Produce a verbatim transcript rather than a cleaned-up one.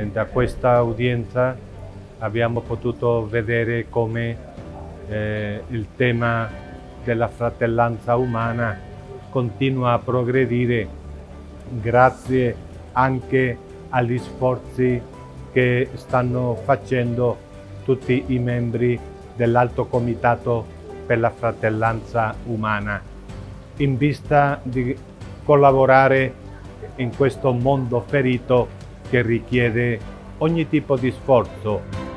Eh, da questa udienza abbiamo potuto vedere come eh, il tema della fratellanza umana continua a progredire grazie anche agli sforzi che stanno facendo tutti i membri dell'Alto Comitato per la Fratellanza Umana in vista di collaborare in questo mondo ferito che richiede ogni tipo di sforzo.